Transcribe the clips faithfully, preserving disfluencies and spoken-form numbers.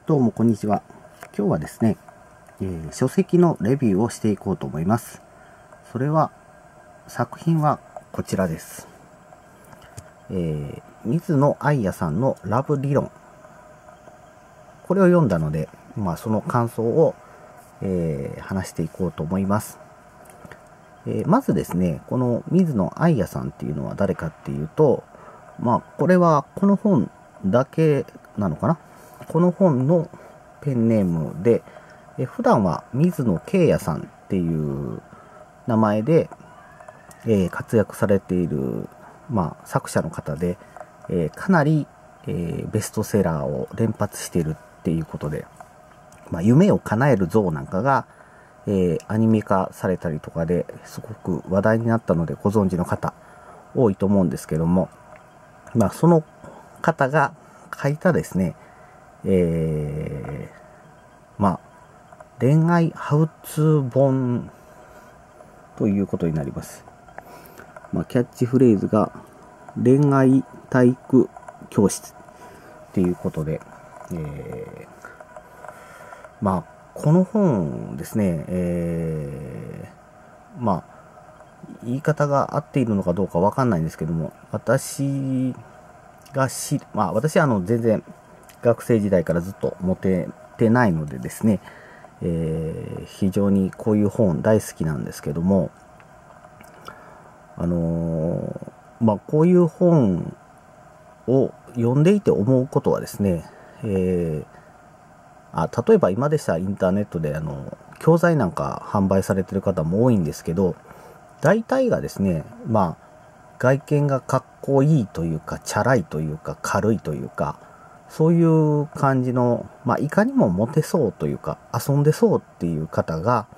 どうもこんにちは。今日はですね、えー、書籍のレビューをしていこうと思います。それは、作品はこちらです。えー、水野愛也さんのラブ理論。これを読んだので、まあその感想を、えー、話していこうと思います。えー、まずですね、この水野愛也さんっていうのは誰かっていうと、まあこれはこの本だけなのかな。この本のペンネームで、え普段は水野慶也さんっていう名前で、えー、活躍されている、まあ、作者の方で、えー、かなり、えー、ベストセラーを連発しているっていうことで、まあ、夢を叶える像なんかが、えー、アニメ化されたりとかですごく話題になったのでご存知の方多いと思うんですけども、まあ、その方が書いたですね、えー、まあ、恋愛ハウツー本ということになります。まあ、キャッチフレーズが恋愛体育教室っていうことで、えー、まあ、この本ですね、えー、まあ、言い方が合っているのかどうかわかんないんですけども、私がし、まあ、私はあの全然学生時代からずっと持ててないのでですね、えー、非常にこういう本大好きなんですけども、あのー、まあ、こういう本を読んでいて思うことはですね、えー、あ例えば今でしたらインターネットであの教材なんか販売されてる方も多いんですけど、大体がですね、まあ、外見がかっこいいというか、チャラいというか、軽いというか、そういう感じの、まあ、いかにもモテそうというか、遊んでそうっていう方が、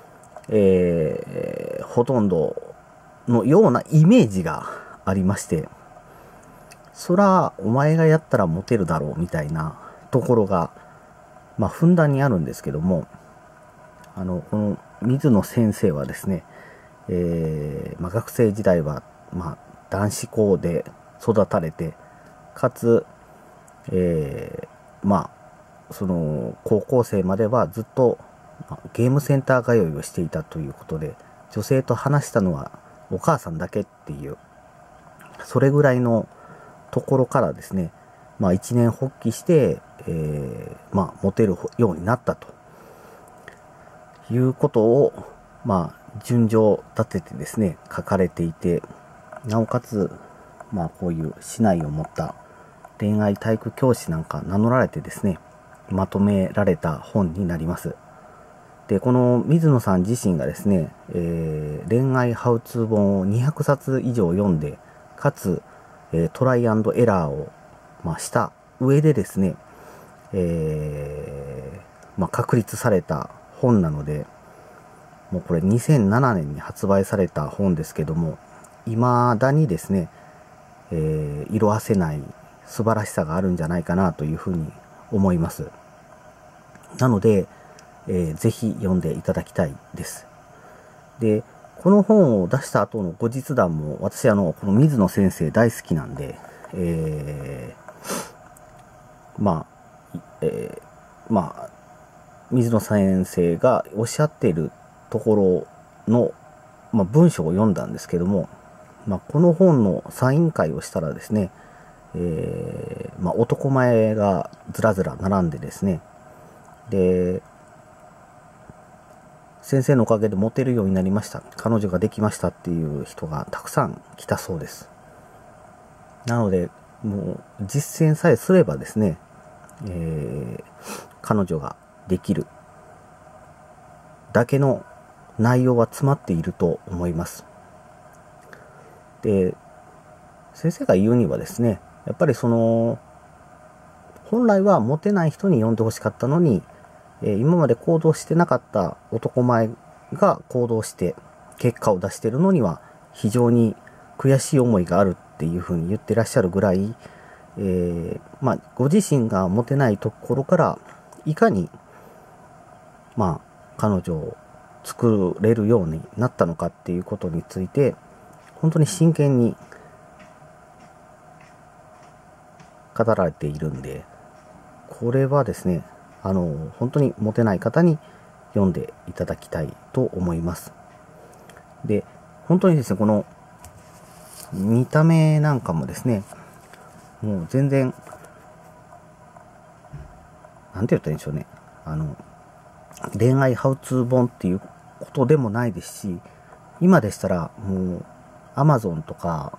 えー、ほとんどのようなイメージがありまして、そら、お前がやったらモテるだろうみたいなところが、まあ、ふんだんにあるんですけども、あの、この水野先生はですね、えー、まあ、学生時代は、まあ、男子校で育たれて、かつ、えー、まあ、その、高校生まではずっと、まあ、ゲームセンター通いをしていたということで、女性と話したのはお母さんだけっていう、それぐらいのところからですね、まあ一年発起して、えー、まあモテるようになったということを、まあ順序立ててですね、書かれていて、なおかつ、まあこういう市内を持った恋愛体育教師なんか名乗られてですね、まとめられた本になります。で、この水野さん自身がですね、えー、恋愛ハウツー本をにひゃくさつ以上読んで、かつ、えー、トライアンドエラーを、まあ、した上でですね、えー、まあ、確立された本なので、もうこれにせんななねんに発売された本ですけども、未だにですね、えー、色褪せない素晴らしさがあるんじゃないかなというふうに思います。なので、えー、ぜひ読んでいただきたいです。で、この本を出した後の後日談も、私あの、この水野先生大好きなんで、えー、まあ、えー、まあ、水野先生がおっしゃっているところの、まあ、文章を読んだんですけども、まあ、この本のサイン会をしたらですね、えー、まあ、男前がずらずら並んでですね、で、先生のおかげでモテるようになりました。彼女ができましたっていう人がたくさん来たそうです。なので、もう実践さえすればですね、えー、彼女ができるだけの内容は詰まっていると思います。で、先生が言うにはですね、やっぱりその、本来はモテない人に読んでほしかったのに、えー、今まで行動してなかった男前が行動して結果を出しているのには非常に悔しい思いがあるっていうふうに言ってらっしゃるぐらい、えー、まあ、ご自身がモテないところからいかに、まあ、彼女を作れるようになったのかっていうことについて、本当に真剣に語られているんで、これはですね、 あの、本当にモテない方に読んでいただきたいと思います。で、本当にですね、この見た目なんかもですね、もう全然、なんて言ったらいいんでしょうね。あの、恋愛ハウツー本っていうことでもないですし、今でしたらもう Amazon とか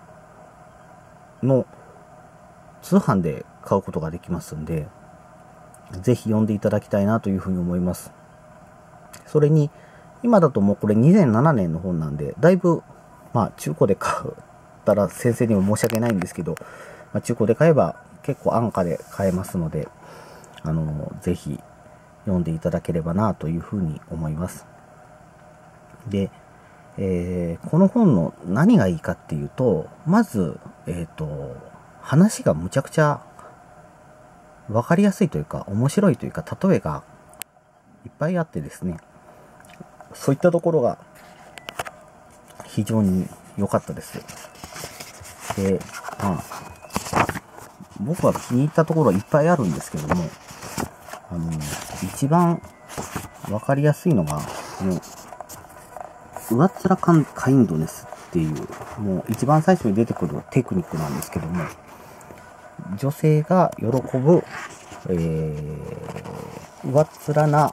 の通販で買うことができますんで、ぜひ読んでいただきたいなというふうに思います。それに、今だともうこれにせんななねんの本なんで、だいぶ、まあ中古で買ったら先生にも申し訳ないんですけど、まあ、中古で買えば結構安価で買えますので、あの、ぜひ読んでいただければなというふうに思います。で、えー、この本の何がいいかっていうと、まず、えっと、話がむちゃくちゃわかりやすいというか、面白いというか、例えがいっぱいあってですね、そういったところが非常に良かったです。で、まあ、僕は気に入ったところはいっぱいあるんですけども、あの、一番わかりやすいのが、もう、上っ面カンカインドネスっていう、もう一番最初に出てくるテクニックなんですけども、女性が喜ぶ、えー、上っ面な、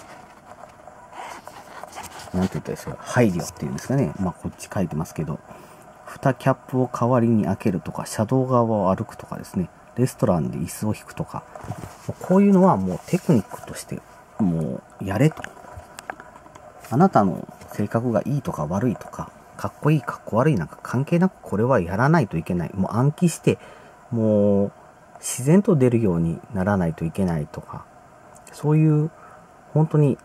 なんて言ったらいいですか、配慮っていうんですかね。まあ、こっち書いてますけど、蓋キャップを代わりに開けるとか、車道側を歩くとかですね、レストランで椅子を引くとか、こういうのはもうテクニックとして、もうやれと。あなたの性格がいいとか悪いとか、かっこいいかっこ悪いなんか関係なくこれはやらないといけない。もう暗記して、もう自然と出るようにならないといけないとか、そういう本当に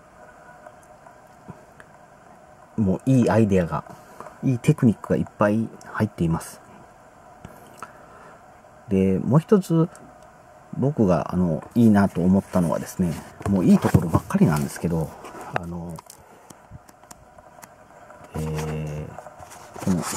もういいアイデアが、いいテクニックがいっぱい入っています。で、もう一つ僕があのいいなと思ったのはですね、もういいところばっかりなんですけど、あの、えー、この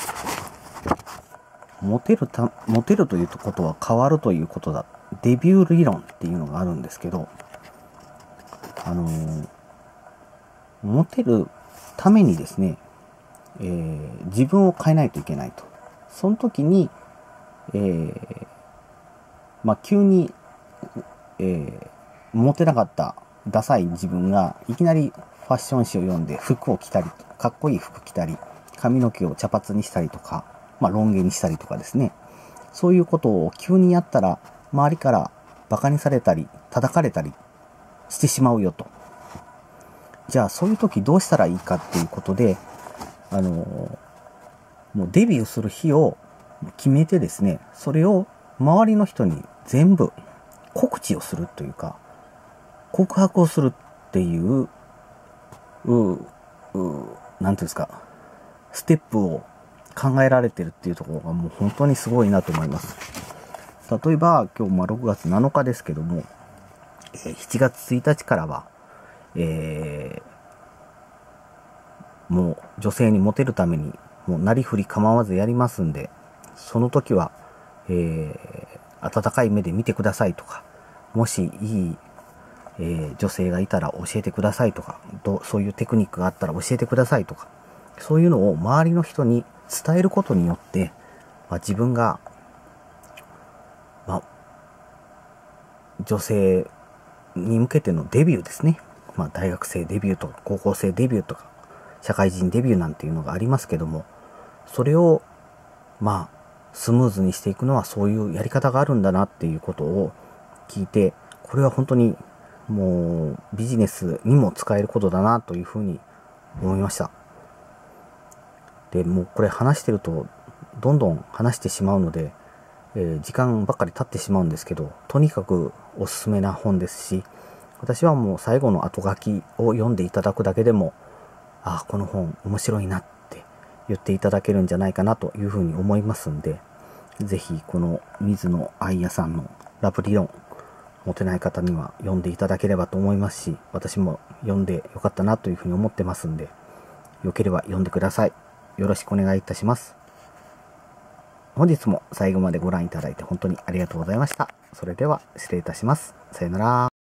モテるた、モテるということは変わるということだ。デビュー理論っていうのがあるんですけど、あのー、モテるためにですね、えー、自分を変えないといけないと。その時に、えー、まあ、急に、えー、モテなかったダサい自分がいきなりファッション誌を読んで服を着たり、かっこいい服着たり、髪の毛を茶髪にしたりとか、まあ、ロン毛にしたりとかですね。そういうことを急にやったら、周りから馬鹿にされたり、叩かれたりしてしまうよと。じゃあ、そういう時どうしたらいいかっていうことで、あのー、もうデビューする日を決めてですね、それを周りの人に全部告知をするというか、告白をするっていう、う、う、なんていうんですか、ステップを考えられてるっていうところがもう本当にすごいなと思います。例えば、今日まあろくがつなのかですけども、しちがつついたちからは、えー、もう女性にモテるために、もうなりふり構わずやりますんで、その時は、えー、温かい目で見てくださいとか、もしいい、えー、女性がいたら教えてくださいとか、どそういうテクニックがあったら教えてくださいとか、そういうのを周りの人に伝えることによって、まあ、自分が、まあ、女性に向けてのデビューですね。まあ、大学生デビューとか、高校生デビューとか、社会人デビューなんていうのがありますけども、それを、まあ、スムーズにしていくのはそういうやり方があるんだなっていうことを聞いて、これは本当にもうビジネスにも使えることだなというふうに思いました。で、もうこれ話してるとどんどん話してしまうので、えー、時間ばっかり経ってしまうんですけど、とにかくおすすめな本ですし、私はもう最後の後書きを読んでいただくだけでも、ああ、この本面白いなって言っていただけるんじゃないかなというふうに思いますんで、ぜひこの水野愛也さんのラブ理論、モテない方には読んでいただければと思いますし、私も読んでよかったなというふうに思ってますんで、よければ読んでください。よろしくお願いいたします。本日も最後までご覧いただいて本当にありがとうございました。それでは失礼いたします。さよなら。